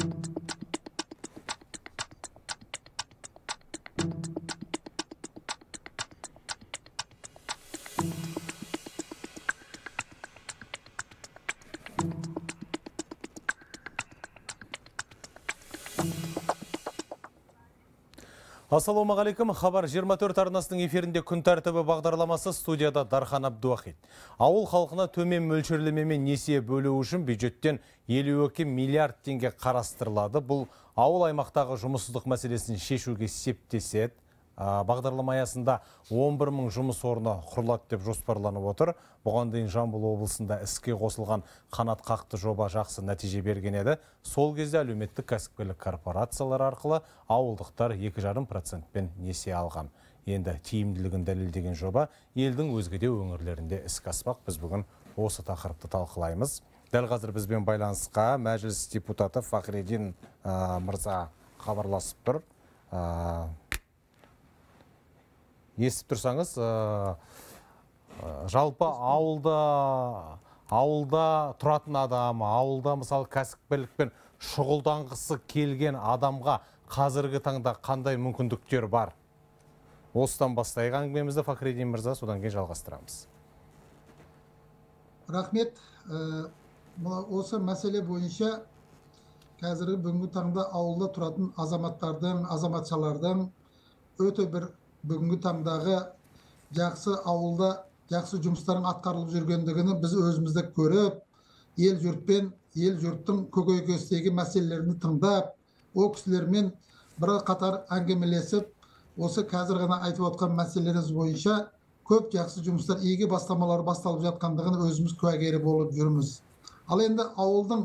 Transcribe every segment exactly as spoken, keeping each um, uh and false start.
Ассалаумағалейкум. Хабар жиырма төрт арнасының эфирінде күн тәртібі бағдарламасы, студияда Дархан Абдуахит. Ауыл халқына төмен мөлшерлемемен несие бөлу үшін бюджеттен елу екі миллиард теңге қарастырылады. Бұл ауыл аймақтағы жұмыссыздық мәселесін шешуге септеседі. Бағдарлама аясында он бір мың жұмыс орны құрылады деп жоспарланып отыр. Бұған дейін Жамбыл облысында іске қосылған қанат қақты жоба жақсы нәтиже берген еді. Сол кезде әлеуметтік кәсіпкерлік корпорациялар арқылы ауылдықтар екі жарым процентпен несие алған. Енді тиімділігін дәлелдеген жоба елдің өзге де өңірлерінде іске аспақ. Біз бүгін осы тақырыпты талқылаймыз. Дәл қазір бізбен байланысқа мәжіліс депутаты Фахриддин мырза хабарласып тұр. Естіп тұрсаңыз, жалпы ауылда ауылда тұратын адам, ауылда мысалы кәсіпкерлікпен шұғылданғысы келген адамға қазіргі таңда қандай мүмкіндіктер бар? Осыдан бастайық әңгімемізді, Фахриддин мырза, содан кейін жалғастырамыз. Рахмет. Осы мәселе бойынша қазіргі бүгінгі таңда ауылда тұратын азаматтардың, азаматшалардың өте бір бүгінгі таңдағы жақсы ауылда жақсы жұмыстардың атқарылып жүргендігini біз өзімізді көріп, ел жұртпен, ел жұрттың көкейкестегі мәселелерін тыңдап, о кісілермен бір қатар әңгімелесіп, осы қазір ғана айтып отқан мәселелеріңіз бойынша көп жақсы жұмыстар, игі бастамалар басталып жатқандығын өзіміз куәгері болып жүрміз. Ал енді ауылдың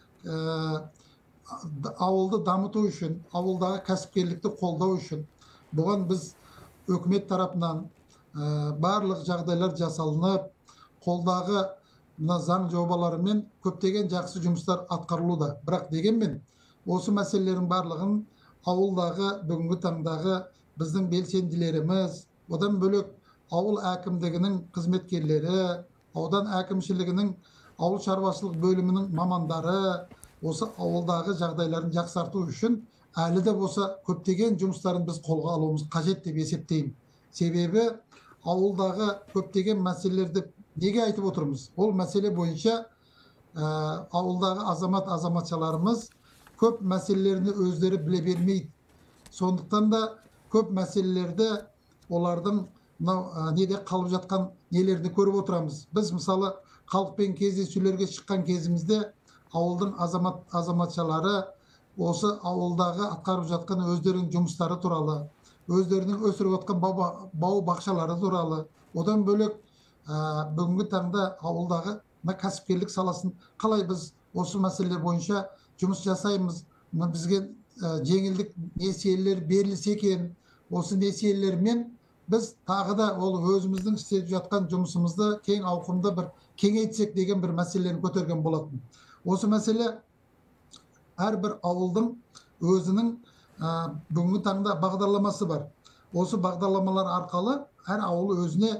ауылды дамыту үшін, ауылдағы кәсіпкерлікті қолдау үшін бұған біз өкімет тарапынан барлық жағдайлар жасалынып, қолдағы заң жобаларымен көптеген жақсы жұмыстар атқарылуда. Бірақ дегенмен, осы мәселелердің барлығын ауылдағы бүгінгі таңдағы біздің белсенділеріміз, одан бөлек ауыл әкімдігінің қызметкерлері, аудан әкімшілігінің ауыл шаруашылық бөлімінің мамандары осы ауылдағы жағдайларын жақсарту үшін әлі де болса көптеген жұмыстарын біз қолға алуымыз қажет деп есептеймін. Себебі ауылдағы көптеген мәселелерді неге айтып отырмыз? Ол мәселе бойынша ауылдағы азамат азаматшаларымыз көп мәселелерді өздері біле бермейді. Сондықтан да көп мәселелерді олардың неде қалып жатқан нелерді көріп отырамыз. Біз мысалы халықпен кездесулерге шыққан кезімізде ауылдың азамат азаматшалары осы ауылдағы атқарып жатқан өздерінің жұмыстары туралы, өздерінің өсіріп жатқан бау бақшалары туралы, одан бөлек бүгінгі таңда ауылдағы кәсіпкерлік саласын қалай біз осы мәселелер бойынша жұмыс жасаймыз, бізге жеңілдік несиелер берілсе екен, осы несиелермен біз тағы да ол өзіміздің істеп жатқан жұмысымызды кең ауқымда бір кеңейтсек деген бір мәселені көтерген болатын. Осы мәселе әрбір ауылдың өзінің бүгінгі таңда бағдарламасы бар. Осы бағдарламалар арқылы әр ауыл өзіне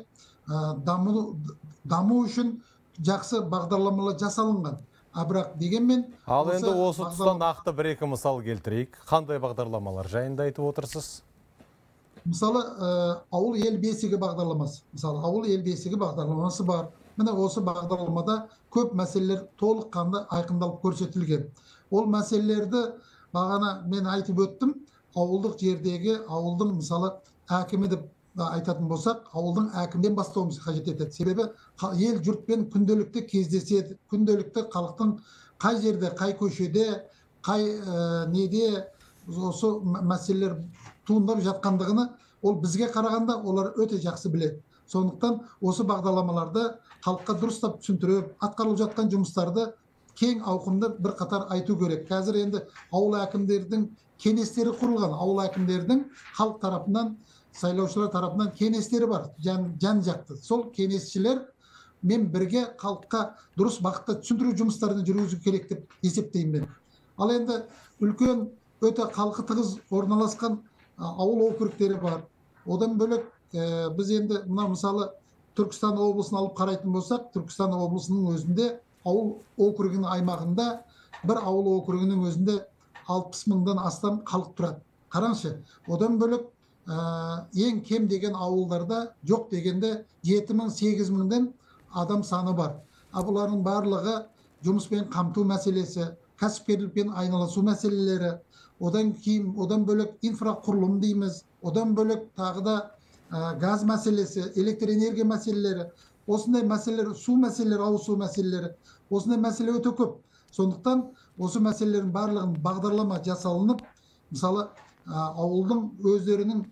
даму үшін жақсы бағдарламалар жасалынған. Бірақ дегенмен... Ал енді осы тұстан нақты бір-екі мысал келтірейік. Қандай бағдарламалар жайында айтып отырсыз? Мысалы, ауыл ел бесігі бағдарламасы. Мысалы, ауыл ел бесігі бағдарламасы бар. Міне осы бағдарламада көп мәселелер толыққанды айқындалып көрсетілген. Ол мәселелерді бағана мен айтып өттім, ауылдық жердегі ауылдың мысалы әкімі деп айтатын болсақ, ауылдың әкімден бастауымыз қажет етеді. Себебі ел жұртпен күнделікті кездеседі, күнделікті халықтың қай жерде, қай көшеде, қай неде осы мәселелер туындап жатқандығını ол бізге қарағанда олар өте жақсы біледі. Сондықтан осы бағдарламаларды халыққа дұрыстап түсіндіріп, атқарылып жатқан жұмыстарды кең ауқымды бір қатар айту керек. Қазір енді ауыл әкімдердің кеңестері құрылған, ауыл әкімдердің халық тарапынан, сайлаушылар тарапынан кеңестері бар, жан жақты. Сол кеңесшілер мен бірге халыққа дұрыс бағытта түсіндіру жұмыстарын жүргізу керек деп есептеймін. Ал енді үлкен өте халқы тығыз орналасқан ауыл округтері бар. Одан бөлек біз енді мына мысалы Түркістан облысын алып қарайтын болсақ, Түркістан облысының өзінде ауыл округінің аймағында бір ауыл округінің өзінде алпыс мыңдан астам халық тұрады. Қараңшы, одан бөлек ең кем деген ауылдарда жоқ дегенде жеті мың сегіз мыңдан адам саны бар. Бұлардың барлығы жұмыспен қамту мәселесі, кәсіпкерлікпен айналысу мәселелері, одан кейін одан бөлек инфрақұрылым дейміз, одан бөлек тағы да газ мәселесі, электр энергия мәселелері, осындай мәселелер, су мәселелері, ауыз су мәселелері, осындай мәселе өте көп. Сондықтан осы мәселелердің барлығын бағдарлама жасалынып, мысалы ауылдың өздерінің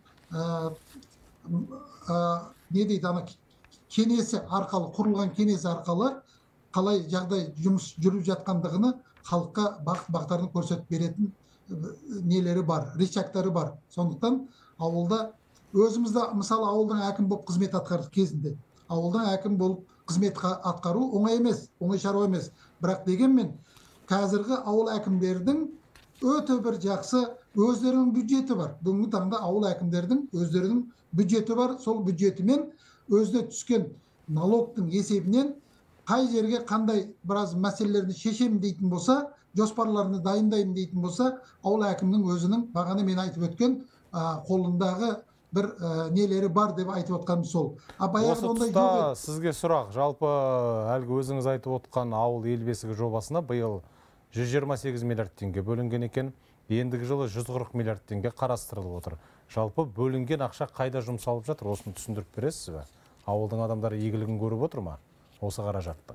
не дейді, ана кеңесі арқылы, құрылған кеңесі арқылы қалай жағдай жұмыс жүріп жатқандығыны халыққа бағыт бағдарын көрсетіп беретін нелері бар, рычагтары бар. Сондықтан ауылда өзімізді, мысалы ауылдың әкім болып қызмет атқарды кезінде, ауылдың әкім болып қызмет атқару оңай емес, оңай шаруа емес. Бірақ дегенмен қазіргі ауыл әкімдердің өте бір жақсы өздерінің бюджеті бар. Бүгінгі таңда ауыл әкімдердің өздерінің бюджеті бар. Сол бюджетімен өзіне түскен налогтың есебінен қай жерге қандай біраз мәселелерді шешемін дейтін болса, жоспарларını дайындаймын дейтін болса, ауыл әкімнің өзінің бағана мен айтып өткен қолындағы бір нелері бар деп айтып отқаным сол. Осы тұста сізге сұрақ, жалпы әлгі өзіңіз айтып отқан ауыл ел бесігі жобасына биыл жүз жиырма сегіз миллиард теңге бөлінген екен, ендігі жылы жүз қырық миллиард теңге қарастырылып отыр. Жалпы бөлінген ақша қайда жұмсалып жатыр? Осыны түсіндіріп бересіз бе? Ауылдың адамдары игілігін көріп отыр ма осы қаражаттың?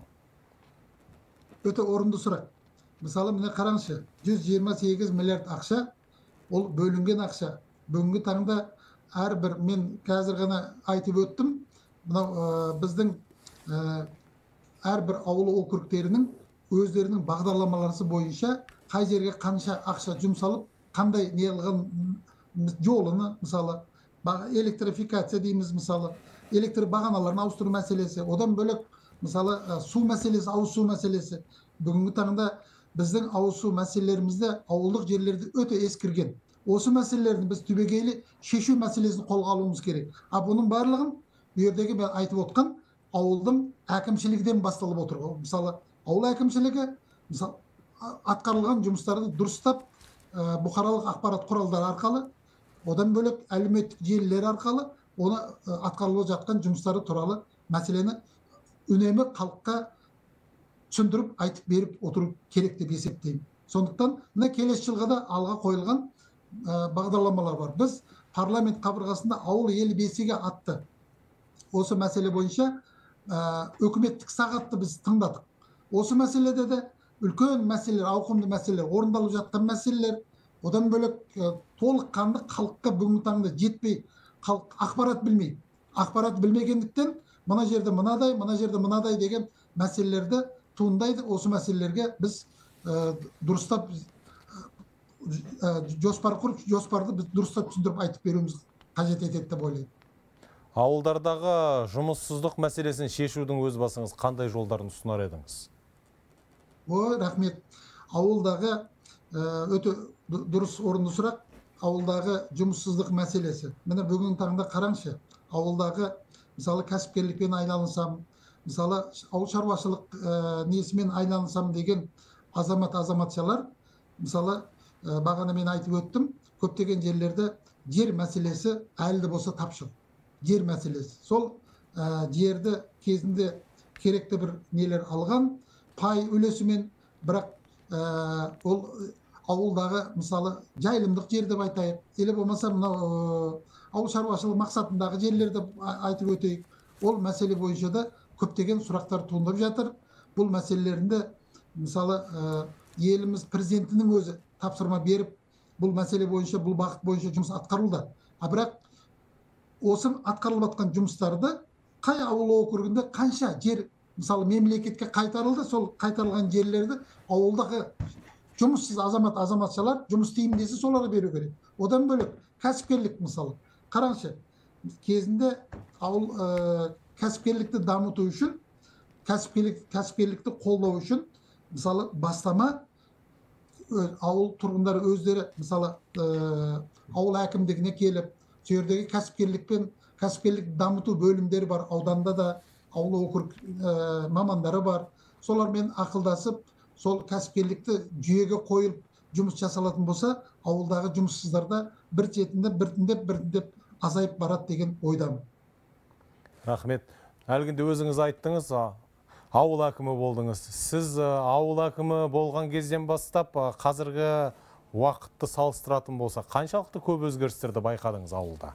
Өте орынды сұрақ. Мысалы, міне қараңызшы, жүз жиырма сегіз миллиард ақша, ол бөлінген ақша. Бүгінгі таңда әрбір, мен қазір ғана айтып өттім, біздің әрбір ауыл округтерінің өздерінің бағдарламалары бойынша қай жерге қанша ақша жұмсалып, қандай неғылған жолыны, мысалы, электрификация дейміз, мысалы, электр бағаналарын ауыстыру мәселесі, одан бөлек, мысалы, су мәселесі, ауыз су мәселесі. Бүгінгі таңда біздің ауыз су мәселелерімізді ауылдық жерлерді өте ескірген. Осы мәселелерді біз түбегейлі шешу мәселесін қолға алуымыз керек. А бұның барлығын бердегі мен айтып отқан ауылдың әкімшілігіден басталып отыр. Мысалы, ауыл әкімшілігі мысалы атқарылған жұмыстарды дұрыстап бұқаралық ақпарат құралдары арқылы, одан бөлек әлеуметтік желілер арқылы оны атқарылып жатқан жұмыстары туралы мәселені үнемі халыққа түсіндіріп айтып беріп отыру керек деп есептеймін. Сондықтан мына келесі жылға да алға қойылған бағдарламалар бар. Біз парламент қабырғасында ауыл ел бесігі атты осы мәселе бойынша үкіметтік сағатты біз тыңдадық. Осы мәселеде де үлкен мәселелер, ауқымды мәселелер, орындалып жатқан мәселелер, одан бөлек толыққанды халыққа бүгінгі таңда жетпей, халық ақпарат білмейді. Ақпарат білмегендіктен мына жерде мынадай, мына жерде мынадай деген мәселелерді туындайды. Осы мәселелерге біз дұрыстап жоспар құрып, жоспарды біз дұрыстап түсіндіріп айтып беруіміз қажет етеді деп ойлаймын. Ауылдардағы жұмыссыздық мәселесін шешудің өз басыңыз қандай жолдарын ұсынар едіңіз? О, рахмет. Ауылдағы өте дұрыс орынды сұрақ. Ауылдағы жұмыссыздық мәселесі. Міне бүгінгі таңда қараңызшы, ауылдағы мысалы кәсіпкерлікпен айналысам, мысалы ауыл шаруашылық несімен айналысам деген азамат азаматшалар, мысалы бағана мен айтып өттім, көптеген жерлерде жер мәселесі әлі де болса тапшы. Жер мәселесі. Сол жерді кезінде керекті бір нелер алған, пай үлесімен, бірақ ол ауылдағы мысалы жайылымдық жер деп айтайық, еле болмаса мынау ауыл шаруашылығы мақсатындағы жерлерді айтып өтейік. Ол мәселе бойынша да көптеген сұрақтар туындап жатыр. Бұл мәселелерінде мысалы еліміз президентінің өзі тапсырма беріп, бұл мәселе бойынша, бұл бағыт бойынша жұмыс атқарылды. А бірақ осы атқарылып жатқан жұмыстарды қай ауыл округінде қанша жер мысалы мемлекетке қайтарылды, сол қайтарылған жерлерді ауылдағы жұмыссыз азамат азаматшалар жұмыс істеймін десе соларға беру керек. Одан бөлек кәсіпкерлік мысалы. Қараңызшы, кезінде ауыл кәсіпкерлікті дамыту үшін, кәсіпкерлікті қолдау үшін мысалы бастама ауыл тұрғындары өздері мысалы ауыл әкімдігіне келіп, жердегі кәсіпкерлікпен кәсіпкерлік дамыту бөлімдері бар, ауданда да ауыл округ мамандары бар. Солармен ақылдасып, сол кәсіпкерлікті жүйеге қойылып жұмыс жасалатын болса, ауылдағы жұмыссыздар да бір четінде біртіндеп біртіндеп азайып барады деген ойдамын. Рахмет. Әлгінде өзіңіз айттыңыз, ауыл әкімі болдыңыз. Сіз ауыл әкімі болған кезден бастап қазіргі уақытты салыстыратын болса, қаншалықты көп өзгерістерді байқадыңыз ауылда?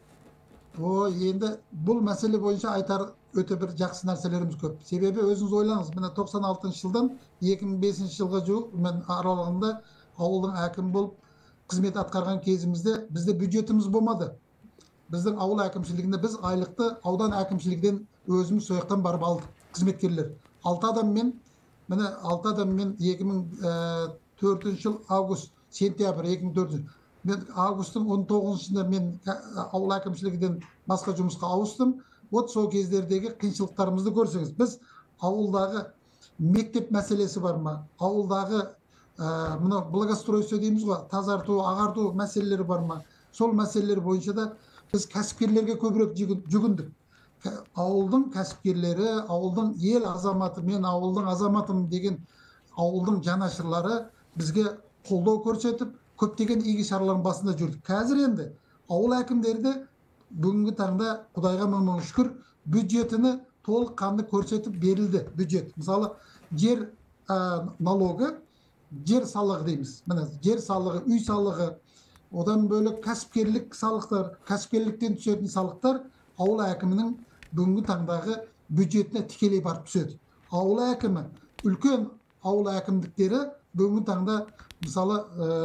О, енді бұл мәселе бойынша айтар өте бір жақсы нәрселеріміз көп. Себебі өзіңіз ойлаңыз, міне тоқсан алтыншы жылдан екі мың бесінші жылға жуық мен аралығында ауылдың әкімі болып қызмет атқарған кезімізде бізде бюджетіміз болмады. Біздің ауыл әкімшілігінде біз айлықты аудан әкімшілігінен өзіміз сояқтан барып алдық, қызметкерлер. Алты адаммен, міне алты адаммен екі мың төртінші жыл август, сентябрь екі мың төртінші. Мен августтың он тоғызыншысында мен ауыл әкімшілігінен басқа жұмысқа ауыстым. Вот сол кездердегі қиыншылықтарымызды көрсеңіз, біз ауылдағы мектеп мәселесі бар ма? Ауылдағы мына благоустройство дейміз ғой, тазарту, ағарту мәселелері бар ма? Сол мәселелер бойынша да біз кәсіпкерлерге көбірек жүгіндік. Ауылдың кәсіпкерлері, ауылдың ел азаматы, мен ауылдың азаматым деген ауылдың жанашырлары бізге қолдау көрсетіп, көптеген игі шаралардың басында жүрдік. Қазір енді ауыл әкімдері де бүгінгі таңда Құдайға мың шүкір бюджетіні толыққанды көрсетіп берілді. Бюджет, мысалы, жер налогы, жер салығы дейміз. Міне жер салығы, үй салығы, одан бөлек кәсіпкерлік салықтар, кәсіпкерліктен түсетін салықтар ауыл әкімінің бүгінгі таңдағы бюджетіне тікелей барып түседі. Ауыл әкімі, үлкен ауыл әкімдіктері бүгінгі таңда мысалы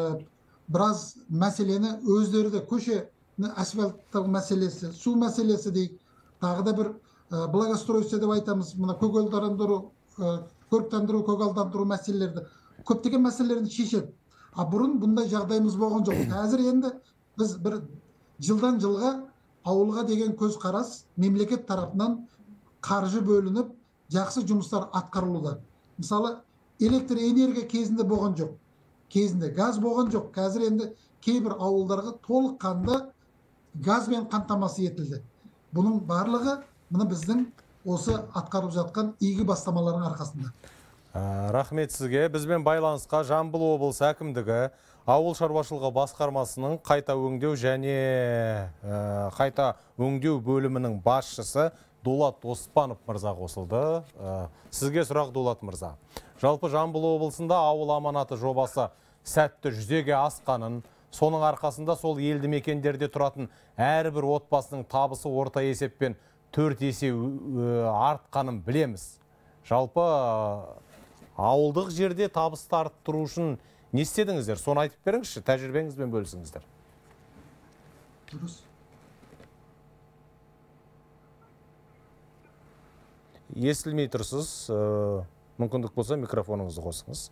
біраз мәселені өздері де көше асфальттау мәселесі, су мәселесі дейік, тағы да бір благоустройство деп айтамыз, мына көгалдандыру, көріктендіру, көгалдандыру мәселелерді, көптеген мәселелерді шешеді. А бұрын бұндай жағдайымыз болған жоқ. Қазір енді біз бір жылдан жылға ауылға деген көз қарас мемлекет тарапынан қаржы бөлініп, жақсы жұмыстар атқарылуда. Мысалы, электр энергия кезінде болған жоқ. Кезінде газ болған жоқ. Қазір енді кейбір ауылдарға толыққанды газбен қамтамасыз етілді. Бұның барлығы мына біздің осы атқарылып жатқан игі бастамалардың арқасында. Рахмет сізге. Бізбен байланысқа Жамбыл облысы әкімдігі ауыл шаруашылығы басқармасының қайта өңдеу және қайта өңдеу бөлімінің басшысы Дулат Оспанов мырза қосылды. Сізге сұрақ, Дулат мырза. Жалпы Жамбыл облысында ауыл аманаты жобасы сәтті жүзеге асқанын, соның арқасында сол елді мекендерде тұратын әрбір отбасының табысы орта есеппен төрт есе артқанын білеміз. Жалпы ауылдық жерде табысты арттыру үшін не істедіңіздер? Соны айтып беріңізші, тәжірибеңізбен бөлісіңіздер. Дұрыс. Естілмей тұрсыз, мүмкіндік болса микрофоныңызды қосыңыз.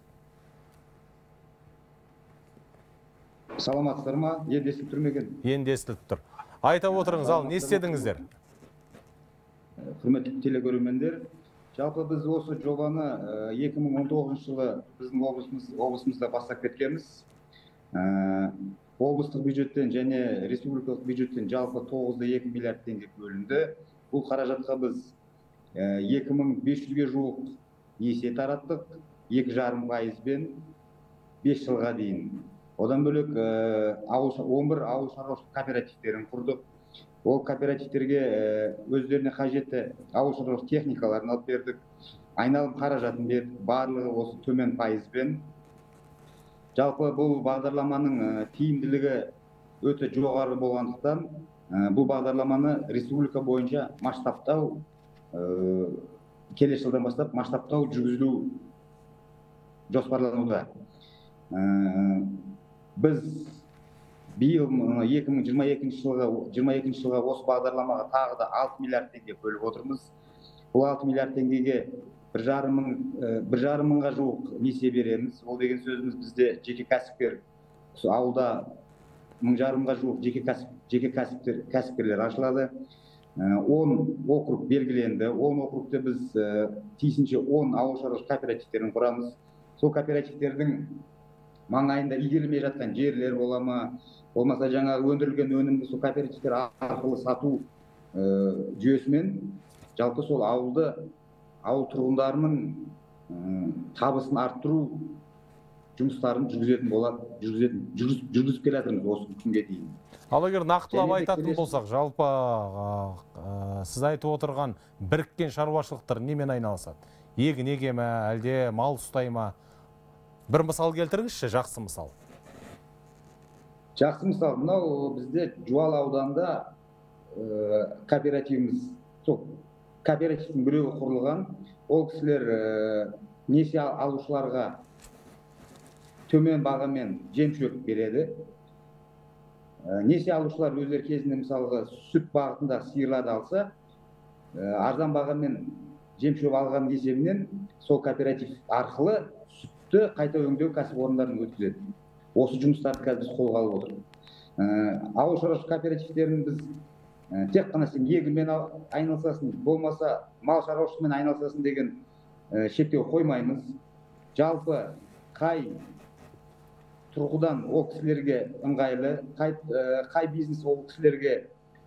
Саламатсыздар ма? Енді естіліп тұр ма екен? Енді естіліп тұр. Айтып отырыңыз, ал не істедіңіздер? Құрметті телекөрермендер, жалпы біз осы жобаны екі мың он тоғызыншы жылы біздің облысымызда бастап кеткенбіз. Облыстық бюджеттен және республикалық бюджеттен жалпы тоғыз да екі миллиард теңге бөлінді. Бұл қаражатқа біз екі мың бес жүзге жуық несие тараттық, екі жарым пайызбен бес жылға дейін. Одан бөлек он бір ауыл шаруашылық кооперативтерін құрдық. Ол кооперативтерге өздеріне қажетті ауыл шаруашылық техникаларын алып бердік. Айналым қаражатын бердік, барлығы осы төмен пайызбен. Жалпы бұл бағдарламаның тиімділігі өте жоғары болғандықтан, бұл бағдарламаны республика бойынша масштабтау, келесі жылдан бастап масштабтау жүргізілу жоспарлануда. Біз биыл екі мың жиырма екінші жылға осы бағдарламаға тағы да алты миллиард теңге бөліп отырмыз. Бұл алты миллиард теңгеге бір жарым мыңға жуық несие береміз. Ол деген сөзіміз бізде жеке кәсіпкер, ауылда мың жарымға жуық жеке кәсіпкерлер ашылады. он округ белгіленді. он округте біз тиісінше он ауыл шаруашылық кооперативтерін құрамыз. Сол кооперативтердің маңайында игерілмей жатқан жерлер бола ма, болмаса жаңағы өндірілген өнімді сол кооперативтер арқылы сату жүйесімен жалпы сол ауылды ауыл тұрғындарының табысын арттыру жұмыстарын жүргізетін болады, жүргізетін жүргізіп келе жатырмыз осы күнге дейін. Ал егер нақтылап айтатын болсақ, жалпы сіз айтып отырған біріккен шаруашылықтар немен айналысады? Егін еге ме, әлде мал ұстай ма? Бір мысал келтіріңізші, жақсы мысал. Жақсы мысал, мынау бізде Жуалы ауданында кооперативіміз, кооперативтің біреуі құрылған. Ол кісілер несие алушыларға төмен бағамен жем-шөп береді. Несие алушылар өздері кезінде мысалға сүт бағытында сиырларды алса, арзан бағамен жем-шөп алған есебінен сол кооператив арқылы сүтті қайта өңдеу кәсіпорындарын өткізеді. Осы жұмыстарды қазір біз қолға алып отырмыз. Ауыл шаруашылық кооперативтерін біз тек қана сен егінмен айналысасың, болмаса мал шаруашылығымен айналысасың деген шектеу қоймаймыз. Жалпы қай тұрғыдан ол кісілерге ыңғайлы, қай бизнес ол кісілерге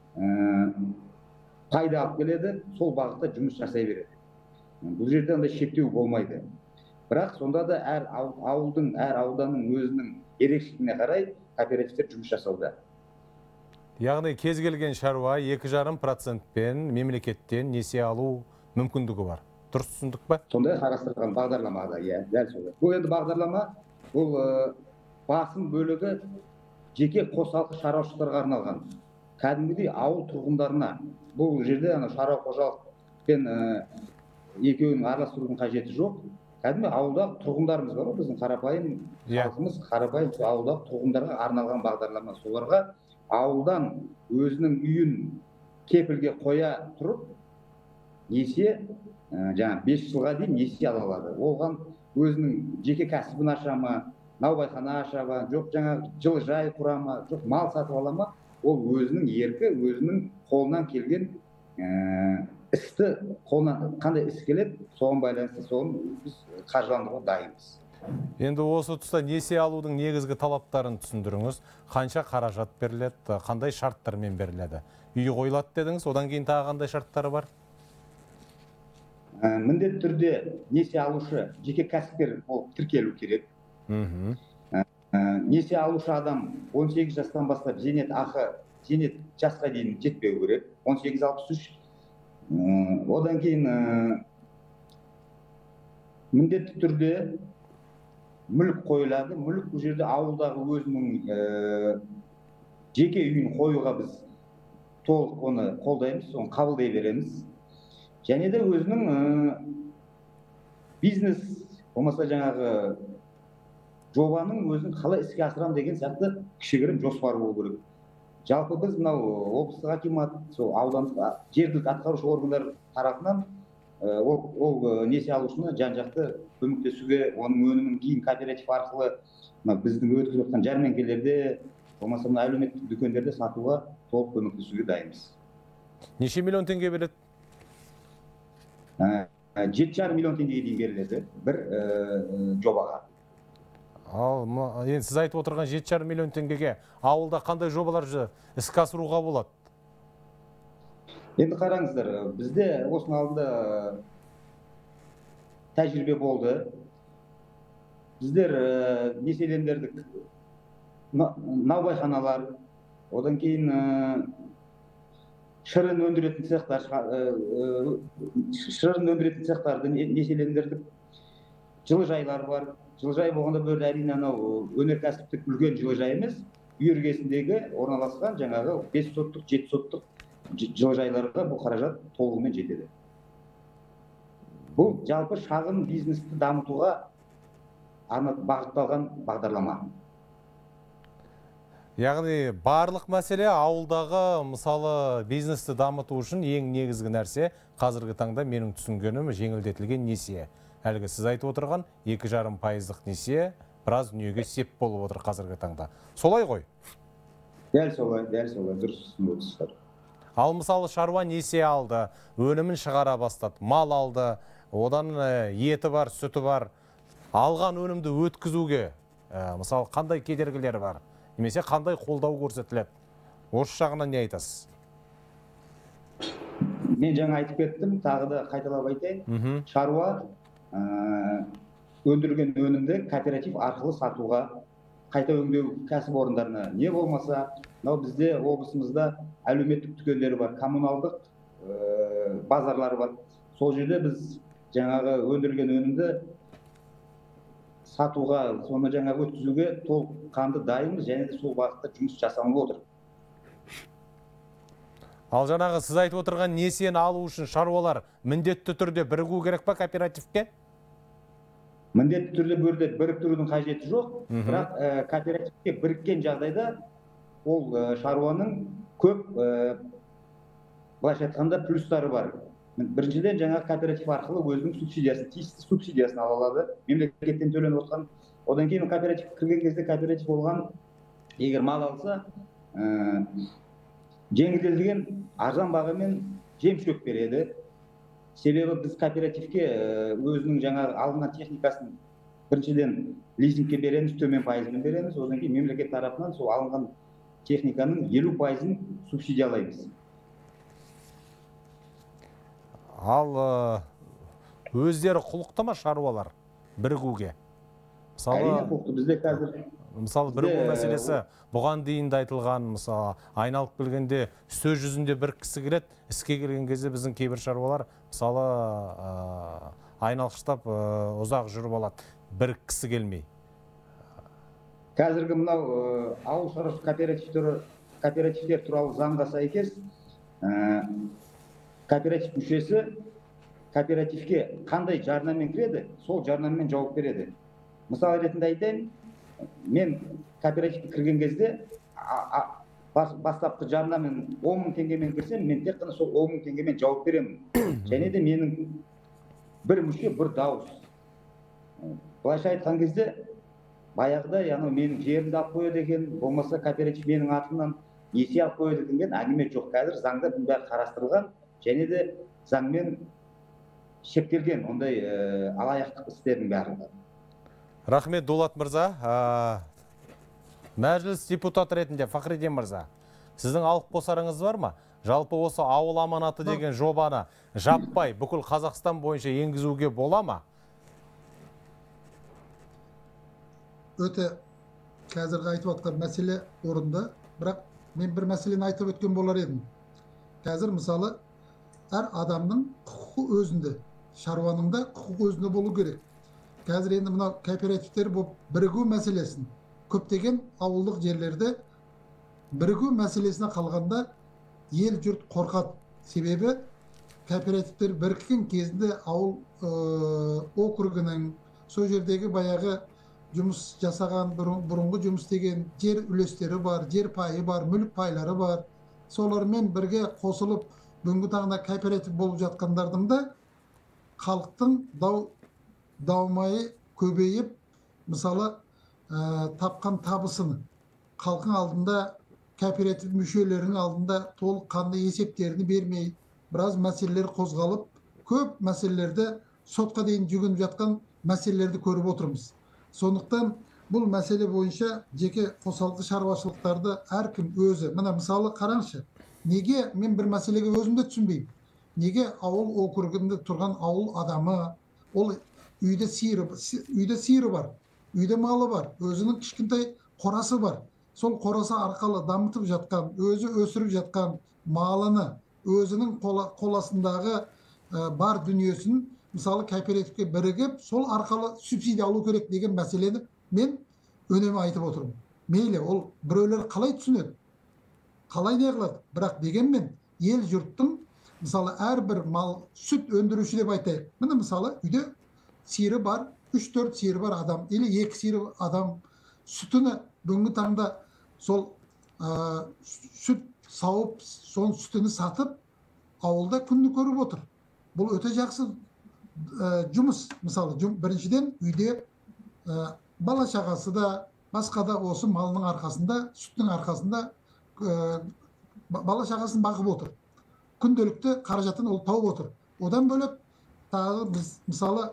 пайда алып келеді, сол бағытта жұмыс жасай береді. Бұл жерде андай шектеу болмайды. Бірақ сонда да әр ауылдың, әр ауданның өзінің ерекшелігіне қарай кооперативтер жұмыс жасауда. Яғни кез келген шаруа екі жарым процентпен мемлекеттен несие алу мүмкіндігі бар. Дұрыс түсіндік пе? Сондай қарастырылған бағдарламада, иә, дәл солай. Бұл енді бағдарлама, бұл басым бөлігі жеке қосалқы шаруашылықтарға арналған. Кәдімгідей ауыл тұрғындарына. Бұл жерде шаруа қожалықпен екеуінің араластырудың қажеті жоқ. Кәдімгі ауылдағы тұрғындарымыз бар, біздің қарапайым халқымыз, қарапайым ауылдағы тұрғындарға арналған бағдарлама. Соларға ауылдан өзінің үйін кепілге қоя тұрып, несие жаңа бес жылға дейін несие ала алады. Оған өзінің жеке кәсібін аша ма, наубайхана аша ма, жоқ жаңа жылыжай құра ма, жоқ мал сатып ала ма, ол өзінің еркі, өзінің қолынан келген істі, қолынан қандай іс келеді, соған байланысты соны біз қаржыландыруға дайынбыз. Енді осы тұста несие алудың негізгі талаптарын түсіндіріңіз. Қанша қаражат беріледі, қандай шарттармен беріледі? Үй қойылады дедіңіз, одан кейін тағы қандай шарттары бар? Міндетті түрде несие алушы жеке кәсіпкер болып тіркелу керек. Несие алушы адам он сегіз жастан бастап зейнет ақы, зейнет жасқа дейін жетпеу керек. он сегіз алпыс үш. Одан кейін міндетті түрде мүлік қойылады. Мүлік бұл жерде ауылдағы өзінің жеке үйін қоюға біз толық оны қолдаймыз, оны қабылдай береміз. Және де өзінің бизнес, болмаса жаңағы жобаның өзін қалай іске асырам деген сияқты кішігірім жоспар болу керек. Жалпы біз мынау облыстық акимат, сол аудандық жергілікті атқарушы органдар тарапынан ол несие алушыны жан-жақты көмектесуге, оның өнімін кейін кооператив арқылы біздің өткізіп жатқан жәрмеңкелерде, болмаса әлеуметтік дүкендерде сатуға толық көмектесуге дайынбыз. Неше миллион теңге береді? жеті жарым миллион теңгеге дейін беріледі бір жобаға. Ал енді сіз айтып отырған жеті жарым миллион теңгеге ауылда қандай жобалар іске асыруға болады? Енді қараңыздар, бізде осының алдында тәжірибе болды. Біздер несиелендірдік наубайханалар, одан кейін шырын өндіретін цехтар, шырын өндіретін цехтарды несиелендірдік. Жылыжайлар бар. Жылыжай болғанда бір әрине анау өнеркәсіптік үлкен жылыжай емес, үй іргесіндегі орналасқан жаңағы бес соттық, жеті соттық жылыжайларға бұл қаражат толығымен жетеді. Бұл жалпы шағын бизнесті дамытуға бағытталған бағдарлама. Яғни барлық мәселе ауылдағы мысалы бизнесті дамыту үшін ең негізгі нәрсе қазіргі таңда менің түсінгенім жеңілдетілген несие. Әлгі сіз айтып отырған екі жарым пайыздық несие біраз дүниеге сеп болып отыр қазіргі таңда. Солай ғой? Дәл солай, дәл солай, дұрыс түсінесіздер. Ал мысалы шаруа несие алды, өнімін шығара бастады, мал алды, одан еті бар, сүті бар. Алған өнімді өткізуге мысалы қандай кедергілері бар? Немесе қандай қолдау көрсетіледі? Осы жағынан не айтасыз? Мен жаңа айтып кеттім, тағы да қайталап айтайын. Шаруа өндірген өнімді кооператив арқылы сатуға, қайта өңдеу кәсіпорындарына, не болмаса мынау бізде облысымызда әлеуметтік дүкендері бар, коммуналдық базарлары бар. Сол жерде біз жаңағы өндірген өнімді сатуға, соны жаңа өткізуге толыққанды дайынбыз, және де сол бағытта жұмыс жасалып отыр. Ал жаңағы сіз айтып отырған несиені алу үшін шаруалар міндетті түрде бірігу керек па кооперативке? Міндетті түрде бөрде біріктірудің қажеті жоқ, бірақ кооперативке біріккен жағдайда ол шаруаның көп, былайша айтқанда, плюстары бар. Біріншіден, жаңа кооператив арқылы өзінің субсидиясын, тиісті субсидиясын ала алады, мемлекеттен төленіп отқан. Одан кейін кооператив кірген кезде кооператив болған, егер мал алса, жеңілдетілген арзан бағамен жем шөп береді. Себебі біз кооперативке өзінің жаңа алынған техникасын біріншіден лизингке береміз, төмен пайызбен береміз. Одан кейін мемлекет тарапынан сол алынған техниканың елу пайызын субсидиялаймыз. Ал өздері құлықты ма шаруалар бірігуге? Әрине құлықты. Бізде қазір мысалы бірігу мәселесі бұған дейін де айтылған, мысалы айналып келгенде сөз жүзінде бір кісі келеді, іске келген кезде біздің кейбір шаруалар мысалы айналшықтап ұзақ жүріп алады, бір кісі келмей. Қазіргі мынау ауыл шаруашылық кооперативтер туралы заңға сәйкес кооператив мүшесі кооперативке қандай жарнамен кіреді, сол жарнамен жауап береді. Мысалы ретінде айтайын, мен кооперативке кірген кезде бастапқы жарнамен он мың теңгемен кірсем, мен тек қана сол он мың теңгемен жауап беремін. Және де менің бір мүше, бір дауыс. Былайша айтқан кезде, баяғыда яғни менің жерімді алып қояды екен, болмаса кооператив менің атымнан несие алып қояды екен, әңгіме жоқ. Қазір заңда бұл бәрі қарастырылған, және де заңмен шектелген ондай алаяқтық істердің барлығы. Рахмет, Дулат мырза. Мәжіліс депутаты ретінде Фахриден мырза, сіздің алып қосарыңыз бар ма? Жалпы осы ауыл аманаты деген жобаны жаппай бүкіл Қазақстан бойынша енгізуге бола ма? Өте қазіргі айтып отқан мәселе орында, бірақ мен бір мәселені айтып өткен болар едім. Қазір мысалы әр адамның құқы өзінде, шаруаның да құқы өзінде болу керек. Қазір енді мына кооперативтер болып бірігу мәселесін көптеген ауылдық жерлерде бірігу мәселесіне қалғанда ел жұрт қорқады. Себебі кооперативтер біріккен кезінде ауыл округінің сол жердегі баяғы жұмыс жасаған бұрынғы жұмыс деген жер үлестері бар, жер пайы бар, мүлік пайлары бар. Солармен бірге қосылып бүгінгі таңда кооператив болып жатқандардың да халықтың дау даумайы көбейіп, мысалы тапқан табысын халқың алдында, кооператив мүшелерінің алдында толық қанды есептерini бермей, біраз мәселелер қозғалып, көп мәселелерді сотқа дейін жүгініп жатқан мәселелерді көріп отырмыз. Сондықтан бұл мәселе бойынша жеке қосалқы шаруашылықтарды әркім өзі, мына мысалы қараңызшы, неге мен бір мәселеге өзім де түсінбеймін. Неге ауыл округінде тұрған ауыл адамы, ол үйде сиыры, үйде сиыры бар, үйде малы бар, өзінің кішкентай қорасы бар. Сол қорасы арқылы дамытып жатқан, өзі өсіріп жатқан малыны, өзінің қоласындағы бар дүниесін, мысалы кооперативке бірігіп, сол арқылы субсидия алу керек деген мәселені мен үнемі айтып отырмын. Мейлі, ол біреулер қалай түсінеді, қалай не қылады, бірақ дегенмен ел жұрттың, мысалы әрбір мал сүт өндіруші деп айтайық. Міне мысалы үйде сиыры бар, үш төрт сиыры бар адам, или екі сиыры адам сүтіні бүгінгі таңда сол сүт сауып, сол сүтіні сатып, ауылда күнді көріп отыр. Бұл өте жақсы жұмыс. Мысалы, біріншіден үйде бала шағасы да, басқа да осы малының арқасында, сүттің арқасында бала шағасын бағып отыр. Күнделікті қаражатын ол тауып отыр. Одан бөлек, тағы біз, мысалы,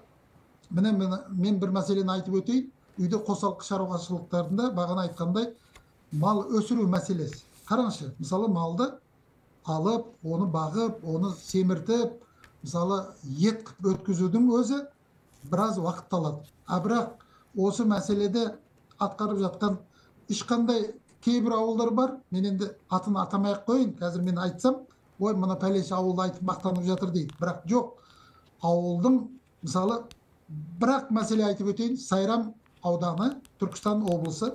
мен бір мәселені айтып өтейін. Үйде қосалқы шаруашылықтарында бағана айтқандай мал өсіру мәселесі. Қараңызшы, мысалы малды алып, оны бағып, оны семіртіп, мысалы ет өткізудің өзі біраз уақыт алады. А бірақ осы мәселеде атқарып жатқан ешқандай кейбір ауылдар бар. Мен енді атын атамай-ақ қойын. Қазір мен айтсам, ой, мына пәлеш ауылды айтып мақтанып жатыр дейді. Бірақ жоқ. Ауылдың, мысалы, бірақ мәселе айтып өтейін. Сайрам ауданы, Түркістан облысы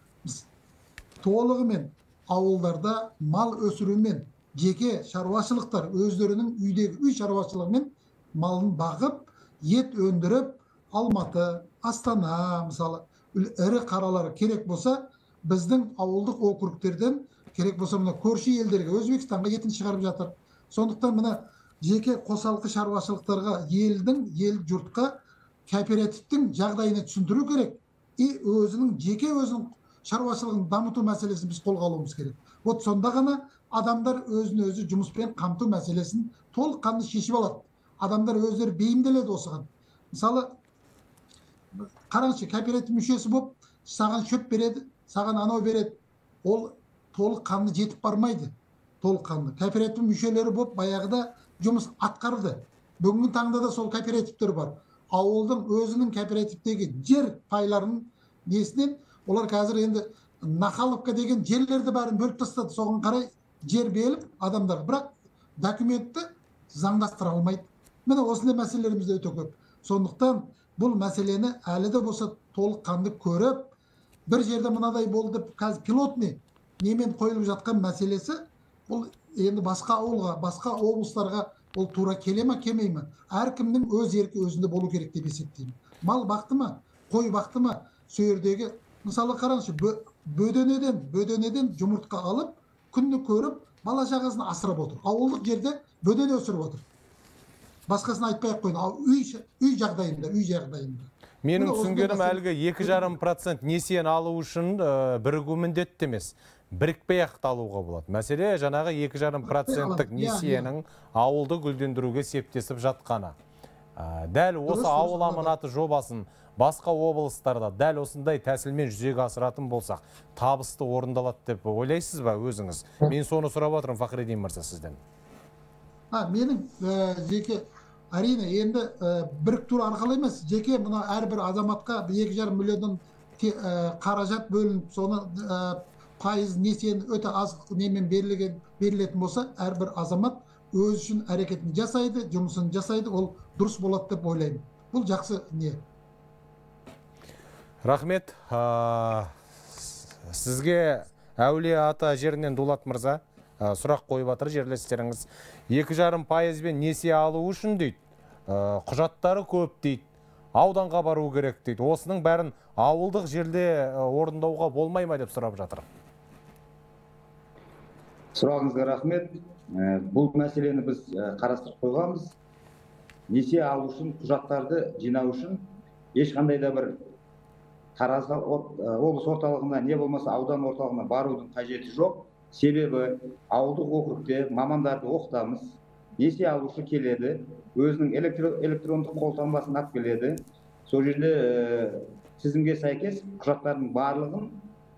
толығымен ауылдарда мал өсірумен, жеке шаруашылықтар өздерінің үйдегі үй шаруашылығымен малын бағып, ет өндіріп, Алматы, Астана, мысалы, ірі қаралары керек болса, біздің ауылдық округтерден керек болса, мына көрші елдерге, Өзбекстанға етін шығарып жатыр. Сондықтан мына жеке қосалқы шаруашылықтарға, елдің, ел жұртқа кооперативтің жағдайына түсіндіру керек. И өзінің жеке өзінің шаруашылығын дамыту мәселесін біз қолға алуымыз керек. Вот сонда ғана адамдар өзін өзі жұмыспен қамту мәселесін толыққанды шешіп алады. Адамдар өздері бейімделеді осыған. Мысалы, қараңызшы, кооператив мүшесі болып, саған шөп береді, саған анау береді. Ол толыққанды жетіп бармайды. Толыққанды. Кооператив мүшелері болып, баяғыда жұмыс атқарды. Бүгінгі таңда да сол кооперативтер бар. Ауылдың өзінің кооперативтегі жер пайларының несінен олар қазір енді Нахаловка деген жерлерді бәрін бөліп тастады. Соған қарай жер беріліп адамдар. Бірақ документті заңдастыра алмайды. Міне осындай мәселелеріміз де өте көп. Сондықтан бұл мәселені әлі де болса толыққанды көріп, бір жерде мынадай болды деп, қазір пилотный немен қойылып жатқан мәселесі, бұл енді басқа ауылға, басқа облыстарға ол тура келе ме, келмей ме? Әркімнің өз еркі өзінде болу керек деп есептеймін. Мал бақты ма, қой бақты ма, сөйердегі, мысалы қараңызшы, бөденеден, бөденеден жұмыртқа алып, күнді көріп, бала шағасын асырап отыр. Ауылдық жерде бөдене өсіріп отыр. Басқасын айтпай-ақ қойын, ал үй жағдайында, үй жағдайында. Менің түсінгенім әлгі екі жарым процент несиені алу үшін бірігу міндетті емес. Бірікпей-ақ алуға болады. Мәселе жаңағы екі жарым проценттік несиенің ауылды гүлдендіруге септесіп жатқаны. Дәл осы ауыл аманаты жобасын басқа облыстарда дәл осындай тәсілмен жүзеге асыратын болсақ, табысты орындалады деп ойлайсыз ба өзіңіз? Мен соны сұрап отырмын, Фахриддин мырза, сізден. Менің жеке, әрине, енді біріктіру арқылы емес, жеке мына әрбір азаматқа екі жарым миллионнан қаражат бөлініп, соны пайыз несиені өте аз немен берілетін болса, әрбір азамат өз үшін әрекетін жасайды, жұмысын жасайды, ол дұрыс болады деп ойлаймын. Бұл жақсы не. Рахмет. Сізге Әулие Ата жерінен Дулат мырза сұрақ қойып жатыр жерлестеріңіз. Екі жарым пайызбен несие алу үшін дейді, құжаттары көп дейді, ауданға бару керек дейді. Осының бәрін ауылдық жерде орындауға болмай ма деп сұрап жатыр. Сұрағыңызға рахмет. Бұл мәселені біз қарастырып қойғанбыз. Несие алу үшін, құжаттарды жинау үшін ешқандай да бір Тараз облыс орталығына, не болмаса аудан орталығына барудың қажеті жоқ. Себебі ауылдық округте мамандарды оқытамыз. Несие алушы келеді, өзінің электрондық қолтаңбасын алып келеді. Сол жерде тізімге сәйкес құжаттардың барлығын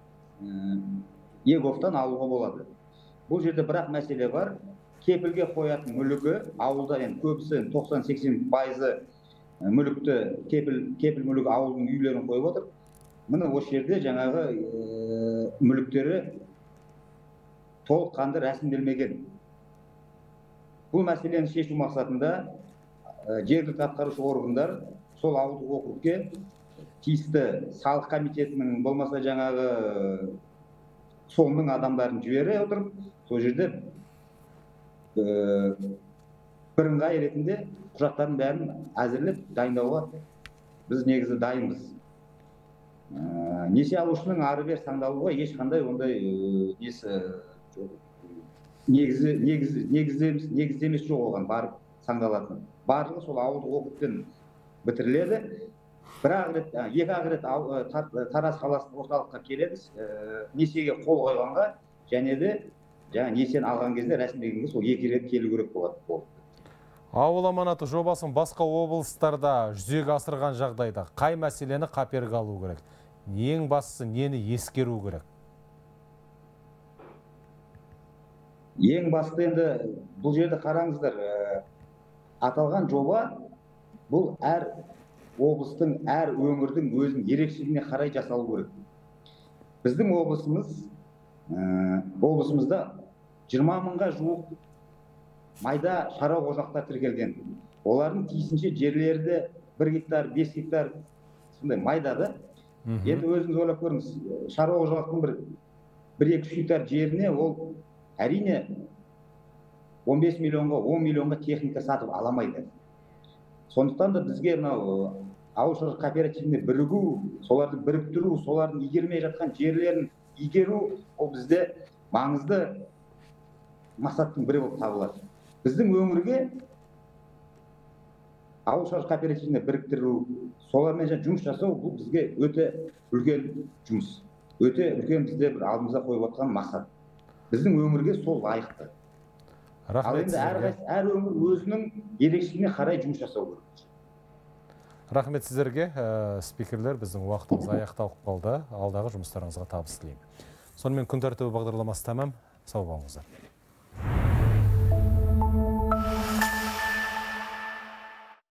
ЕГОВтан алуға болады. Бұл жерде бірақ мәселе бар. Кепілге қоятын мүлігі ауылда, енді көбісі тоқсан сексен пайызы мүлікті, кепіл мүлігі ауылдың үйлерін қойып отыр. Міне осы жерде жаңағы мүліктері толыққанды рәсімделмеген. Бұл мәселені шешу мақсатында жергілікті атқарушы органдар сол ауылдық округке тиісті салық комитетінің болмаса жаңағы сонның адамдарын жібере отырып, сол жерде бірыңғай ретінде құжаттардың бәрін әзірлеп дайындауға біз негізі дайынбыз. Несие алушының ары бер саңдалуға ешқандай ондай негіздемес жоқ оған барып саңдалатын. Барлығы сол ауылдық округтен бітіріледі. Екі ақ рет Тараз қаласының орталыққа келеді, несиеге қол қойғанға, және де несиені алған кезде рәсімдегенге сол екі рет келу керек болады. Ауыл аманаты жобасын басқа облыстарда жүзеге асырған жағдайда қай мәселені қаперге алу керек? Ең бастысы нені ескеру керек? Ең басты енді бұл жерде қараңыздар, аталған жоба бұл әр облыстың, әр өңірдің өзінің ерекшелігіне қарай жасалу керек. Біздің облысымыз, облысымызда жиырма мыңға жуық майда шаруа қожалықтар тіркелген. Олардың тиісінше жерлері бір гектар, бес гектар сондай майдады. Енді өзіңіз ойлап көріңіз, шаруа қожалықтың бір бір екі гектар жеріне ол әрине он бес миллионға, он миллионға техника сатып аламайды. Сондықтан да бізге мынау ауыл шаруашылық кооперативіне бірігу, соларды біріктіру, солардың игермей жатқан жерлерін игеру, ол бізде маңызды мақсаттың бірі болып табылады. Біздің өңірге ауыл шаруашылық кооперативіне біріктіру, солармен жұмыс жасау, бұл бізге өте үлкен жұмыс. Өте үлкен бізде бір алдымызда қойып отқан мақсат. Біздің өңірге сол лайықты. Ал енді әр өңір өзінің ерекшелігіне қарай жұмыс жасау керек. Рахмет сіздерге, спикерлер, біздің уақытымыз аяқталып қалды. Алдағы жұмыстарыңызға табыс тілеймін. Сонымен күн тәртібі бағдарламасы тәмам. Сау болыңыздар.